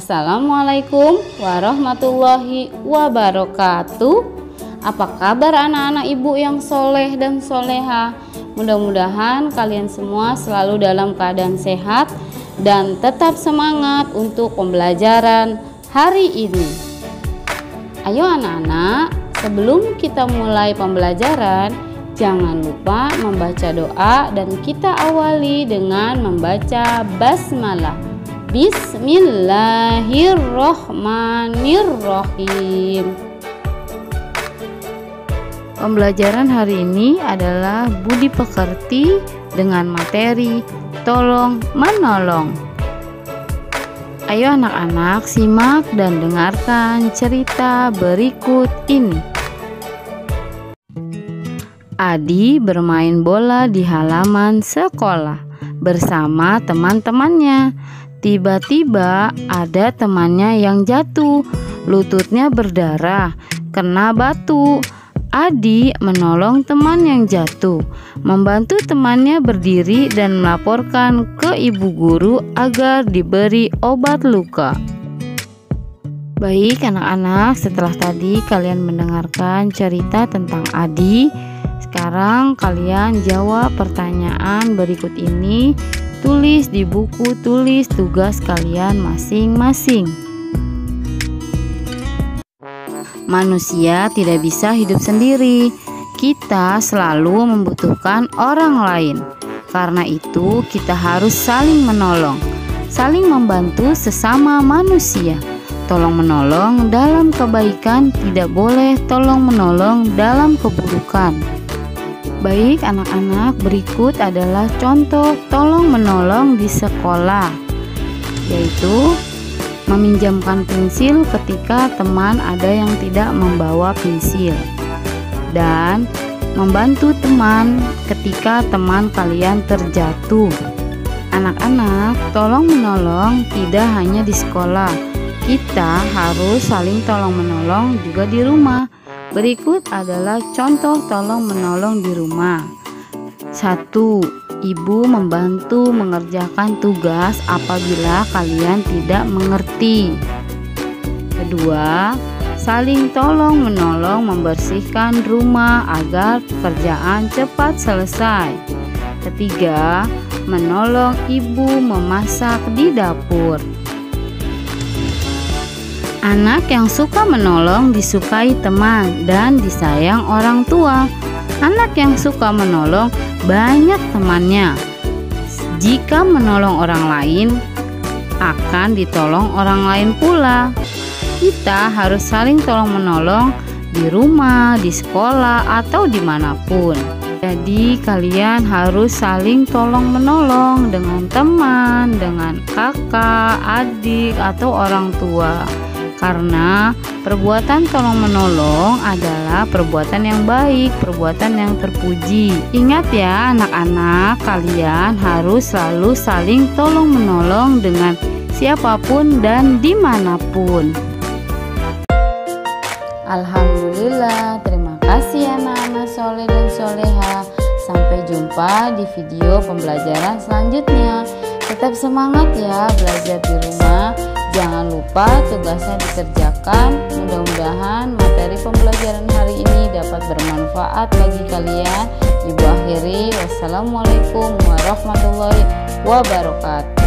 Assalamualaikum warahmatullahi wabarakatuh. Apa kabar anak-anak ibu yang soleh dan soleha? Mudah-mudahan kalian semua selalu dalam keadaan sehat dan tetap semangat untuk pembelajaran hari ini. Ayo anak-anak, sebelum kita mulai pembelajaran, jangan lupa membaca doa dan kita awali dengan membaca basmalah. Bismillahirrohmanirrohim. Pembelajaran hari ini adalah budi pekerti dengan materi tolong menolong. Ayo anak-anak simak dan dengarkan cerita berikut ini. Adi bermain bola di halaman sekolah bersama teman-temannya. Tiba-tiba ada temannya yang jatuh, lututnya berdarah, kena batu. Adi menolong teman yang jatuh, membantu temannya berdiri dan melaporkan ke ibu guru agar diberi obat luka. Baik anak-anak, setelah tadi kalian mendengarkan cerita tentang Adi, sekarang kalian jawab pertanyaan berikut ini. Tulis di buku tulis tugas kalian masing-masing. Manusia tidak bisa hidup sendiri. Kita selalu membutuhkan orang lain. Karena itu kita harus saling menolong, saling membantu sesama manusia. Tolong menolong dalam kebaikan, tidak boleh tolong menolong dalam keburukan. Baik anak-anak, berikut adalah contoh tolong menolong di sekolah, yaitu meminjamkan pensil ketika teman ada yang tidak membawa pensil, dan membantu teman ketika teman kalian terjatuh. Anak-anak, tolong menolong tidak hanya di sekolah, kita harus saling tolong menolong juga di rumah. Berikut adalah contoh tolong menolong di rumah. 1. Ibu membantu mengerjakan tugas apabila kalian tidak mengerti. 2. Saling tolong menolong membersihkan rumah agar pekerjaan cepat selesai. 3. Menolong ibu memasak di dapur. Anak yang suka menolong disukai teman dan disayang orang tua. Anak yang suka menolong banyak temannya. Jika menolong orang lain, akan ditolong orang lain pula. Kita harus saling tolong menolong di rumah, di sekolah, atau dimanapun. Jadi kalian harus saling tolong menolong dengan teman, dengan kakak, adik, atau orang tua. Karena perbuatan tolong menolong adalah perbuatan yang baik, perbuatan yang terpuji. Ingat ya anak-anak, kalian harus selalu saling tolong menolong dengan siapapun dan dimanapun. Alhamdulillah, terima kasih anak-anak soleh dan soleha. Sampai jumpa di video pembelajaran selanjutnya. Tetap semangat ya belajar di rumah. Jangan lupa tugasnya dikerjakan. Mudah-mudahan materi pembelajaran hari ini dapat bermanfaat bagi kalian. Ibu akhiri, wassalamualaikum warahmatullahi wabarakatuh.